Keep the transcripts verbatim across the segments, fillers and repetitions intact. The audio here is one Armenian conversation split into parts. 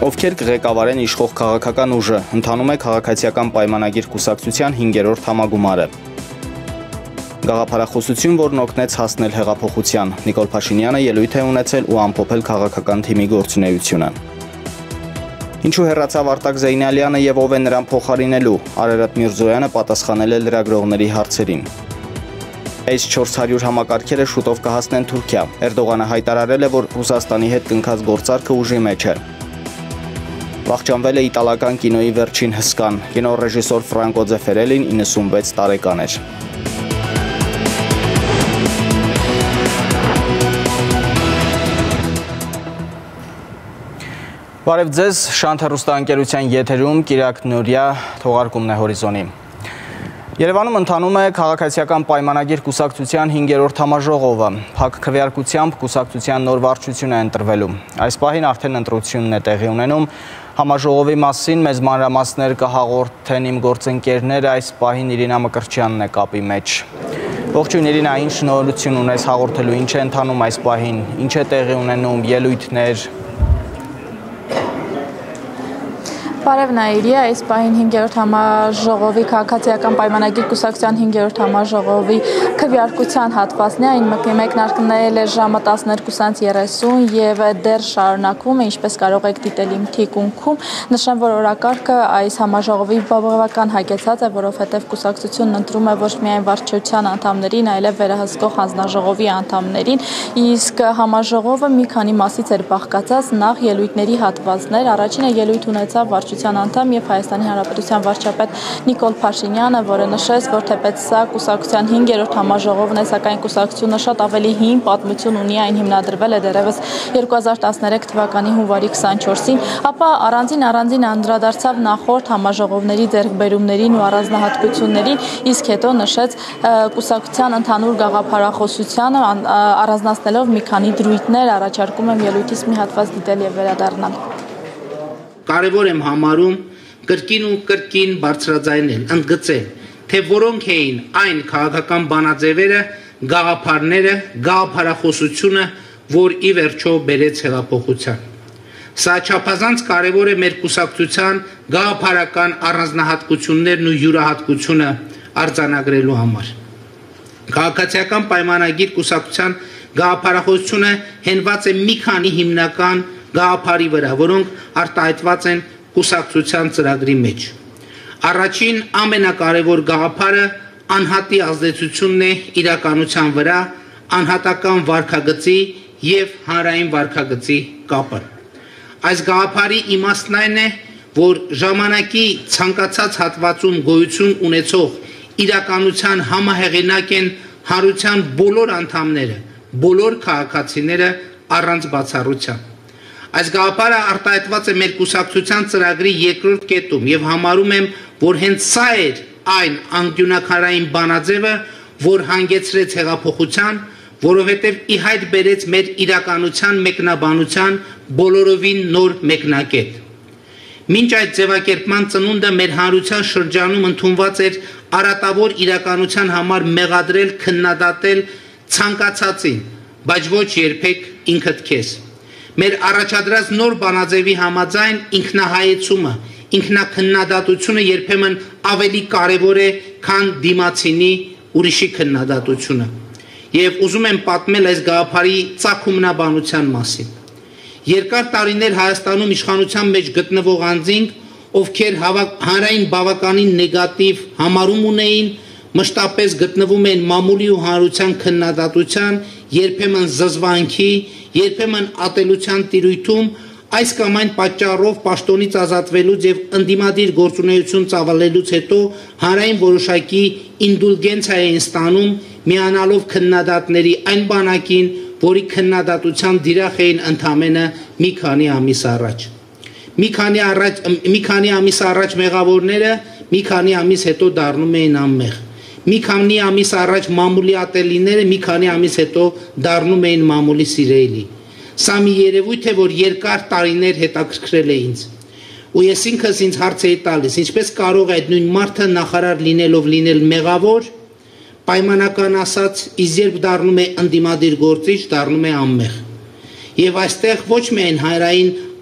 Ովքեր կղեկավարեն իշխող քաղաքական ուժը, ընթանում է քաղաքացիական պայմանագիր կուսակցության հինգերորդ համագումարը։ Գաղափարախոսություն, որն օգնեց հասնել հեղափոխության, Նիկոլ Փաշինյանը ելույթ է ունեցել ու ամփոփել քաղաքական թիմի գործունեությունը։ Ինչու հեռացավ Արտակ Զեյնալյանը եւ ով է նրան փոխարինելու, Արարատ Միրզոյանը պատասխանել է լրագրողների հարցերին։ Էս չորս հարյուր համակարգերը շուտով կհասնեն Թուրքիա։ Էրդողանը հայտարարել է, որ Ռուսաստանի հետ կնքած գործարքը ուժի մեջ է։ Վախճանվել է իտալական կինոյի վերջին հսկան, կինոռեժիսոր Ֆրանկո Ձեֆերելին իննսունվեց տարեկան էր։ Բարև ձեզ, Շանթ հեռուստաընկերության եթերում Կիրակ Նուրիա թողարկումն է Հորիզոնի։ Երևանում ընթանում է քաղաքացիական պայմանագիր կուսակցության հինգերորդ համաժողովը։ Փակ քվեարկությամբ կուսակցության նոր վարչություն է ընտրվելու։ Այս պահին արդեն ընտրությունն է տեղի ունենում։ Համաժողովի մասին մեզ մանրամասներ կհաղորդեն իմ գործընկերները, այս պահին Իրինա Մկրտչյանն է կապի մեջ։ Ողջույն Իրինա, ինչ նորություն ունես հաղորդելու, ինչ է ընթանում այս պահին, ինչ է տեղի ունենում, ելույթներ։ Բարև Նաիրիա, այս պահին հինգերորդ համաժողովի քաղաքացիական պայմանագիր կուսակցության հինգերորդ համաժողովի քվեարկության հատվածն է, այն մեկնարկել է ժամը տասներկուսից երեսուն եւ դեռ շարունակվում է, ինչպես կարող եք դիտել իմ թիկունքում։ Նշեմ, որ օրակարգը այս համաժողովի բավական հագեցած է, որովհետեւ կուսակցությունն ընտրում է ոչ միայն վարչության անդամներին, այլև վերահսկող հանձնաժողովի անդամներին, իսկ համաժողովը մի քանի մասից էր բաղկացած, նախ ելույթների հատվածներ, առաջինը ելույթ ունեցավ վարչության անդամ եւ Հայաստանի Հանրապետության վարչապետ Նիկոլ Փաշինյանը, որը նշեց, որ թեպետ սա կուսակցության հինգերորդ համաժողովն է, սակայն կուսակցությունը շատ ավելի հին պատմություն ունի, այն հիմնադրվել է դեռևս երկու հազար տասներեք թվականի հունվարի քսանչորսին, ապա առանձին առանձին անդրադարձավ նախորդ համաժողովների ձեռքբերումներին ու առանձնահատկություններին, իսկ հետո նշեց կուսակցության ընդհանուր գաղափարախոսությանը, առանձնացնելով մի քանի դրույթներ, առաջարկում եմ ելույթից մի հատված դիտել եւ վերադառնալ։ Կարևոր եմ համարում կրկին ու կրկին բարձրաձայնել, ընդգծել, թե որոնք էին այն քաղաքական բանաձևերը, գաղափարները, գաղափարախոսությունը, որ ի վերջո բերեց հեղափոխության։ Սա չափազանց կարևոր է մեր կուսակցության գաղափարական առանձնահատկություններն ու յուրահատկությունը արձանագրելու համար։ Քաղաքացիական պայմանագիր կուսակցության գաղափարախոսությունը հենված է մի քանի հիմնական գաղափարի վրա, որոնք արտահայտված են կուսակցության ծրագրի մեջ։ Առաջին ամենակարևոր գաղափարը անհատի ազդեցությունն է իրականության վրա, անհատական վարքագծի եւ հանրային վարքագծի կապը։ Այս գաղափարի իմաստն այն է, որ ժամանակի ցանկացած հատվածում գոյություն ունեցող իրականության համահեղինակ են հանրության բոլոր անդամները, բոլոր քաղաքացիները առանց բացառության։ Այս գաղափարը արտահայտված է մեր կուսակցության ծրագրի երկրորդ կետում եւ համարում եմ, որ հենց սա էր այն անկյունակարային բանաձևը, որ հանգեցրեց հեղափոխության, որովհետեւ ի հայտ բերեց մեր իրականության մեկնաբանության բոլորովին նոր մեկնակետ։ Մինչ այդ ձևակերպման ծնունդը մեր հանրության շրջանում ընդունված էր արատավոր իրականության համար մեղադրել, քննադատել ցանկացածին, բայց ոչ երբեք ինքդ քեզ։ Մեր առաջադրած նոր բանաձևի համաձայն ինքնահայեցումը, ինքնակննադատությունը երբեմն ավելի կարևոր է, քան դիմացինի ուրիշի քննադատությունը։ Եվ ուզում եմ պատմել այս գաղափարի ծագումնաբանության մասին։ Երկար տարիներ Հայաստանում իշխանության մեջ գտնվող անձինք, ովքեր հանրային բավականին նեգատիվ համարում ունեին, մշտապես գտնվում են մամուլի ու հանրության քննադատության, երբեմն զզվանքի, երբեմն ատելության տիրույթում, այս կամ այն պատճառով պաշտոնից ազատվելուց եւ ընդդիմադիր գործունեություն ծավալելուց հետո հանրային որոշակի ինդուլգենցիա են ստանում, միանալով քննադատների այն բանակին, որի քննադատության դիրախ էին ընդամենը մի քանի ամիս առաջ։ Մի քանի առաջ մի քանի ամիս առաջ մեղավորները մի քանի ամիս հետո դառնում էին անմեղ։ Մի քանի ամիս առաջ մամուլի ատելիները մի քանի ամիս հետո դառնում էին մամուլի սիրելի։ Սա մի երևույթ է, որ երկար տարիներ հետաքրքրել է ինձ։ Ու ես ինքս ինձ հարց էի տալիս, ինչպես կարող է այդ նույն մարդը նախարար լինելով լինել մեղավոր, պայմանական ասած, իսկ երբ դառնում է ընդդիմադիր գործիչ, դառնում է անմեղ։ Եվ այստեղ ոչ միայն հանրային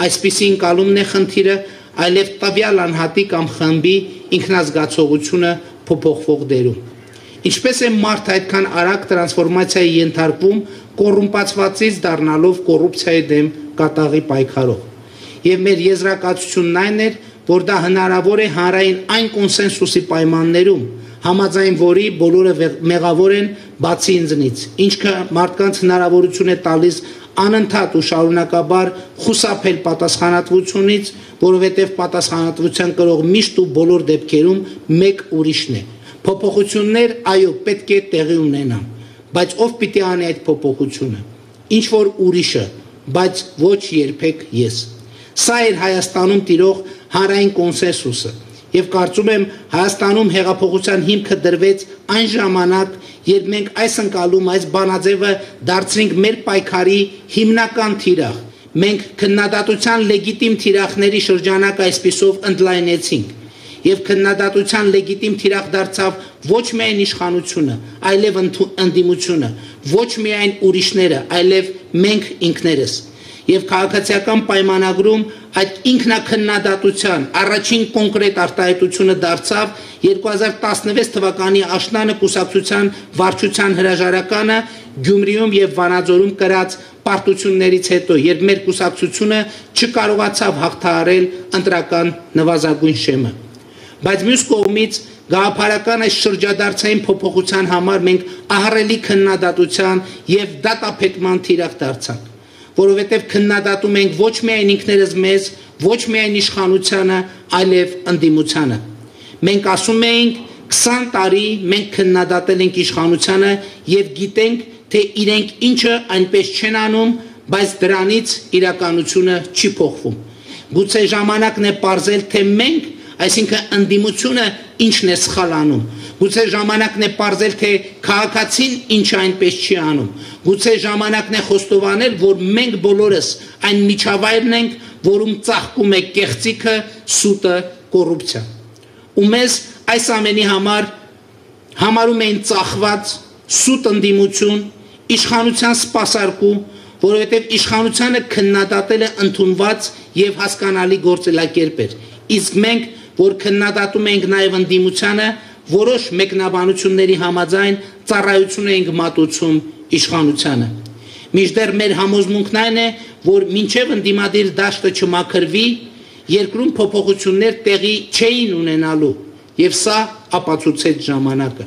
այսպիսի ընկալումն է խնդիրը, այլև տվյալ անհատի կամ խմբի ինքնազգացողությունը փոփոխվող դերում։ Ինչպես է մարդ այդքան արագ տրանսֆորմացիայի ենթարկվում, կոռումպացվածից դառնալով կոռուպցիայի դեմ կատաղի պայքարող։ Եվ մեր եզրակացությունն այն էր, որ դա հնարավոր է հանրային այն կոնսենսուսի պայմաններում, համաձայն որի բոլորը մեղավոր են բացի ինձնից, ինչքը մարդկանց հնարավորություն է տալիս անընդհատ ու շարունակաբար խուսափել պատասխանատվությունից, որովհետև պատասխանատվության կրող միշտ ու բոլոր դեպքերում մեկ ուրիշն է։ Փոփոխություններ, այո, պետք է տեղի ունենան, բայց ով պիտի անի այդ փոփոխությունը։ Ինչ որ ուրիշը, բայց ոչ երբեք ես։ Սա էր Հայաստանում տիրող հանրային կոնսենսուսը, եւ կարծում եմ Հայաստանում հեղափոխության հիմքը դրվեց այն ժամանակ, երբ մենք այս ընկալում, այս բանաձևը դարձրինք մեր պայքարի հիմնական թիրախ։ Մենք քննադատության լեգիտիմ թիրախների շրջանակը այսպիսով ընդլայնեցինք։ Եվ քննադատության լեգիտիմ թիրախ դարձավ ոչ միայն իշխանությունը, այլև ընդդիմությունը, ոչ միայն ուրիշները, այլև մենք ինքներս։ Եվ քաղաքացիական պայմանագրում այդ ինքնակննադատության առաջին կոնկրետ արտահայտությունը դարձավ երկու հազար տասնվեց թվականի աշնանը կուսակցության վարչության հրաժարականը Գյումրիում եւ Վանաձորում կրած պարտություններից հետո, երբ մեր կուսակցությունը չկարողացավ հաղթահարել ընտրական նվազագույն շեմը։ Բայց մյուս կողմից գաղափարական այս շրջադարձային փոփոխության համար մենք ահռելի քննադատության եւ դատապետման թիրախ դարձանք, որովհետեւ քննադատում ենք ոչ միայն ինքներս մեզ, ոչ միայն իշխանությանը, այլև ընդդիմությանը։ Մենք ասում էինք քսան տարի մենք քննադատել ենք իշխանությանը եւ գիտենք, թե իրենք ինչը այնպես չեն անում, բայց դրանից իրականությունը չի փոխվում։ Գուցե ժամանակն է պարզել, թե մենք, այսինքն ընդդիմությունը ինչն է սխալ անում։ Գուցե ժամանակն է պարզել, թե քաղաքացին ինչը այնպես չի անում։ Գուցե ժամանակն է խոստովանել, որ մենք բոլորս այն միջավայրն ենք, որում ծաղկում է կեղծիքը, սուտը, կոռուպցիան։ Ու մեզ այս ամենի համար համարում էին ծախված սուտ ընդդիմություն, իշխանության սպասարկու, որովհետև իշխանությանը քննադատելը ընդունված եւ հասկանալի գործելակերպ էր։ Իսկ մենք, որ քննադատում ենք նաեւ ընդդիմությանը, որոշ մեկնաբանությունների համաձայն ծառայություն էինք մատուցում իշխանությանը։ Մինչդեռ մեր համոզմունքն այն է, որ մինչև ընդդիմադիր դաշտը չմաքրվի, երկրում փոփոխություններ տեղի չէին ունենալու, եւ սա ապացուցեց ժամանակը։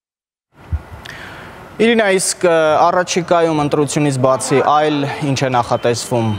Իրինա, իսկ առաջիկայում ընտրությունից բացի այլ ինչ է նախատեսվում։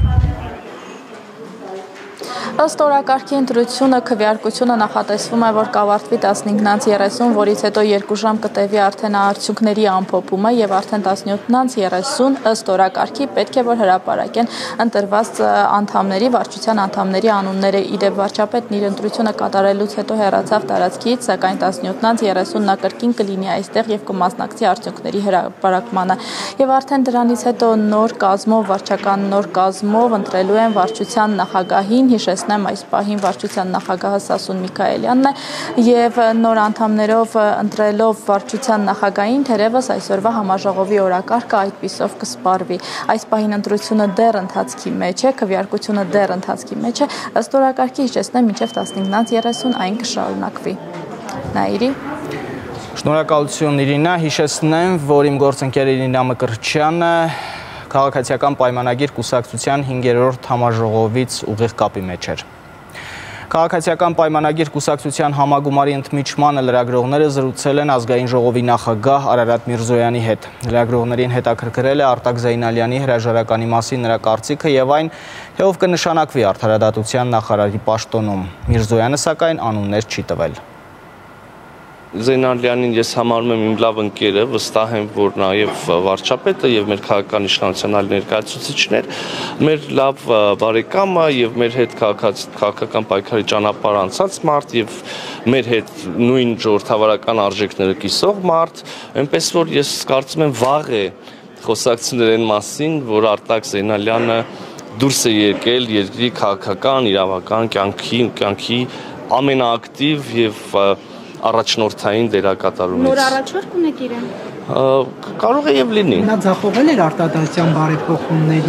Ըստ օրակարգի ընտրությունը քվեարկությունը նախատեսվում է, որ կավարտվի տասնհինգ երեսուն, որից հետո երկու ժամ կտևի արդեն արդյունքների ամփոփումը եւ արդեն տասնյոթ երեսուն ըստ օրակարգի պետք է որ հրապարակեն ընտրված անդամների, վարչության անդամների անունները։ Իդեպ վարչապետն իր ընտրությունը կատարելուց հետո հեռացավ տարածքից, սակայն տասնյոթ երեսուն նա կրկին կլինի այստեղ եւ կմասնակցի արդյունքների հրապարակմանը։ Եվ արդեն դրանից հետո նոր կազմով, վարչական նոր կազմով ընտրելու են վարչության նախագահին, հիշեցնեմ այս պահին վարչության նախագահը Սասուն Միքայելյանն է եւ նոր անդամներով ընտրելով վարչության նախագահին թերևս այսօրվա համաժողովի օրակարգը այդպիսով կսպառվի։ Այս պահին ընտրությունը դեռ ընթացքի մեջ է, քվեարկությունը դեռ ընթացքի մեջ է, ըստ օրակարգի հիշեցնեմ մինչեւ տասնհինգ երեսուն այն կշարունակվի։ Նաիրի Շնորհակալություն Իրինա, հիշեցնեմ, որ իմ գործընկեր Իրինա Մկրտչյանը քաղաքացիական պայմանագիր կուսակցության հինգերորդ համաժողովից ուղիղ կապի մեջ էր։ Քաղաքացիական պայմանագիր կուսակցության համագումարի ընդմիջմանը լրագրողները զրուցել են ազգային ժողովի նախագահ Արարատ Միրզոյանի հետ։ Լրագրողներին հետաքրքրել է Արտակ Զեյնալյանի հրաժարականի մասին նրա կարծիքը եւ այն, թե ով կնշանակվի արդարադատության նախարարի պաշտոնում։ Միրզոյանը սակայն անուններ չի տվել։ Զեյնալյանին ես համարում եմ իմ լավ ընկերը, վստահ եմ, որ նաև վարչապետը եւ մեր քաղաքական իշխանության այլ ներկայացուցիչներ մեր լավ բարեկամը եւ մեր հետ քաղաքական պայքարի ճանապարհ անցած մարդ եւ մեր հետ նույն ժողովրդավարական արժեքները կիսող մարդ, այնպես որ ես կարծում եմ վաղ է խոսակցություններ այն մասին, որ Արտակ Զեյնալյանը դուրս է եկել երկրի քաղաքական, իրավական կյանքի, կյանքի ամենաակտիվ եւ առաջնորդային դերակատարումից։ Նոր առաջարկ ունեք իրեն։ Կարող է եւ լինի։ Նա ձախողել էր արտադրության բարեփոխումների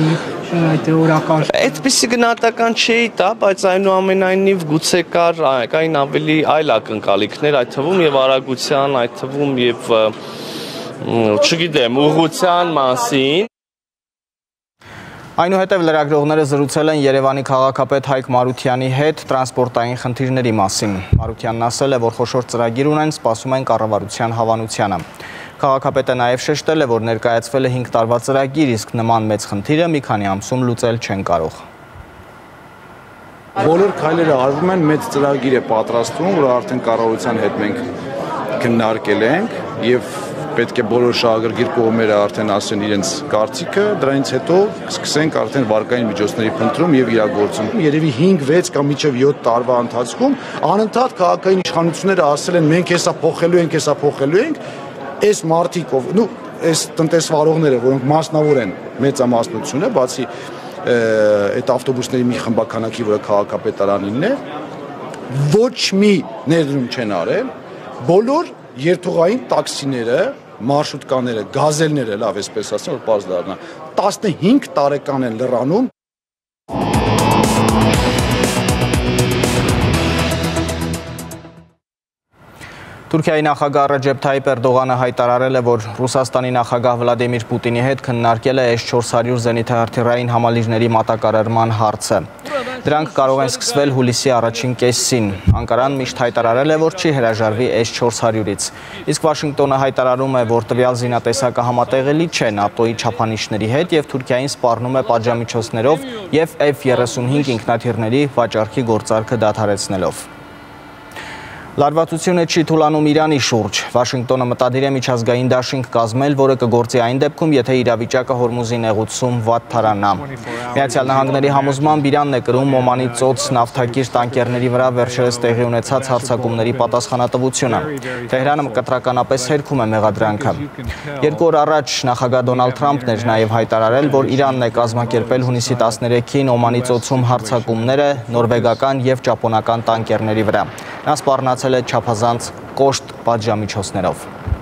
այդ օրակարգ։ Այդպիսի գնահատական չի տա, բայց այնուամենայնիվ գուցե կար կային ավելի այլ ակնկալիքներ, այդ թվում եւ արագության, այդ թվում եւ չգիտեմ, ուղղության մասին։ Այնուհետև լրագրողները զրուցել են Երևանի քաղաքապետ Հայկ Մարությանի հետ տրանսպորտային խնդիրների մասին։ Մարությանն ասել է, որ խոշոր ծրագիր ունեն, սպասում են կառավարության հավանությանը։ Քաղաքապետը նաև շեշտել է, որ ներկայացվել է հինգ տարվա ծրագիր, իսկ նման մեծ խնդիրը մի քանի ամսում լուծել չեն կարող։ Բոլոր քայլերը արվում են, մեծ ծրագիր է պատրաստվում, որ արդեն կառավարության հետ մենք քննարկել ենք եւ պետք է բոլոր շահագրգիռ կողմերը արդեն ասեն իրենց կարծիքը, դրանից հետո սկսենք արդեն վարկային միջոցների փնտրում եւ իրագործում։ Երևի հինգ վեց կամ մինչեւ յոթ տարվա ընթացքում անընդհատ քաղաքային իշխանությունները ասել են մենք հեսա փոխելու ենք, հեսա փոխելու ենք, այս մարտիկ ով, նու, այս տնտեսվարողները, որոնք մասնավոր են մեծամասնությունը, բացի այդ ավտոբուսների մի խմբականակի, որը քաղաքապետարանինն է, ոչ մի ներդրում չեն արել, բոլոր երթուղային տաքսիները, մարշրուտկաները, գազելները, լավ էսպես ասեմ, որ պարզ դառնա, տասնհինգ տարեկան են լռանում։ Թուրքիայի նախագահ Ռեջեփ Թայիփ Էրդողանը հայտարարել է, որ Ռուսաստանի նախագահ Վլադիմիր Պուտինի հետ քննարկել է էս չորս հարյուր զենիթահրթիռային համալիրների մատակարարման հարցը։ Դրանք կարող են սկսվել հուլիսի առաջին կեսին։ Անկարան միշտ հայտարարել է, որ չի հրաժարվի էս չորս հարյուրից։ Իսկ Վաշինգտոնը հայտարարում է, որ տվյալ զինատեսակը համատեղելի չէ ՆԱՏՕ-ի չափանիշների հետ եւ Թուրքիային սպառնում է պատժամիջոցներով եւ F thirty-five ինքնաթիռների վաճառքի գործարքը դադարեցնելով։ Լարվածությունը չի թուլանում Իրանի շուրջ։ Վաշինգտոնը մտադիր է միջազգային դաշինք կազմել, որը կգործի այն դեպքում, եթե իրավիճակը Հորմուզի նեղուցում վատ թարանա։ Միացյալ Նահանգների համոզմամբ Իրանն է կրում Օմանի ծոց նավթակիր տանկերների վրա վերջերս տեղի ունեցած հարձակումների պատասխանատվությունը։ Թեհրանը կտրականապես հերքում է մեղադրանքը։ Երկու օր առաջ նախագահ Դոնալդ Թրամփն էր նաև հայտարարել, որ Իրանն է կազմակերպել հունիսի տասներեքին Օմանի ծոցում հարձակումները նորվեգական եւ ճապոնական տանկերների վրա։ Նա սպառնացել է չափազանց կոշտ պատժամիջոցներով։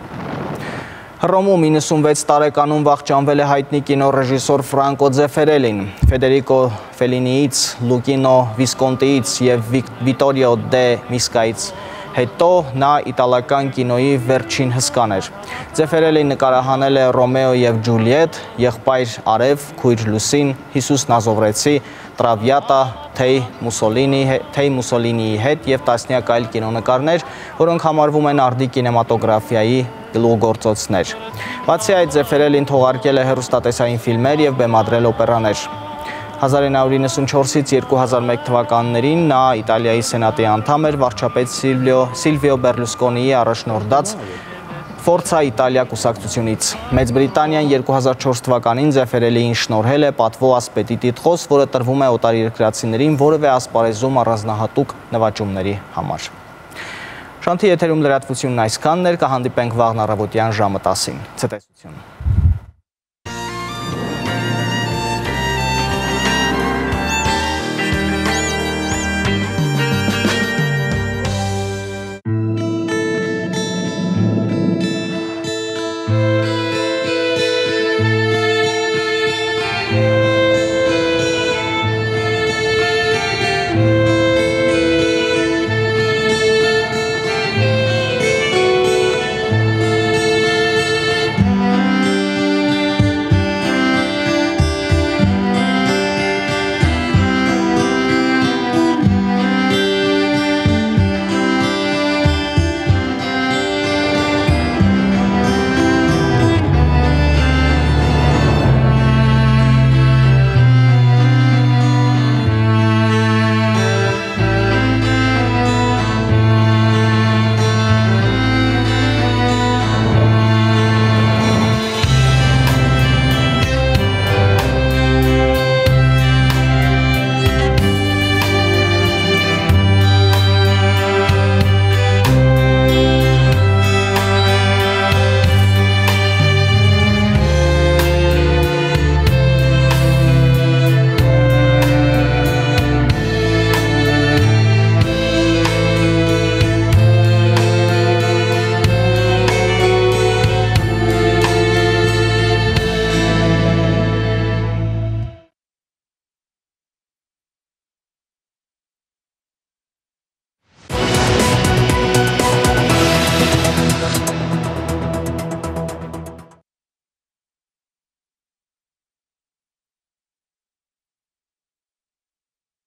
Հռոմում իննսունվեց տարեկանում վախճանվել է հայտնի կինոռեժիսոր Ֆրանկո Ձեֆերելին։ Ֆեդերիկո Ֆելինիից, Լուկինո Վիսկոնտիից եւ Վիտորիո դե Միսկայից հետո նա իտալական կինոյի վերջին հսկան էր։ Ձեֆերելին նկարահանել է Ռոմեո եւ Ջուլիետ, Եղբայր Արև, Քույր Լուսին, Հիսուս Նազովրեցի, Տրավիատա, Թեյ Մուսոլինի, Թեյ Մուսոլինիի հետ եւ տասնյակ այլ կինոնկարներ, որոնք համարվում են արդի կինեմատոգրաֆիայի գլուխգործոցներ։ Բացի այդ, Ձեֆերելին թողարկել է հեռուստատեսային ֆիլմեր եւ բեմադրել օպերաներ։ հազար իննսուն իննսունչորսից երկու հազար մեկ թվականներին նա Իտալիայի սենատի անդամ էր, վարչապետ Սիլվիո Սիլվիո Բերլուսկոնիի առաջնորդած Ֆորցա Իտալիա կուսակցությունից։ Մեծ Բրիտանիան երկու հազար չորս թվականին Ձեֆերելիին շնորհել է պատվո ասպետի տիտղոս, որը տրվում է օտարերկրացիներին որևէ ասպարեզում առանձնահատուկ նվաճումների համար։ Շանթի եթերում լրատվությունն այսքանն էր, կհանդիպենք վաղն առավոտյան ժամը տասին։ Ցտեսություն։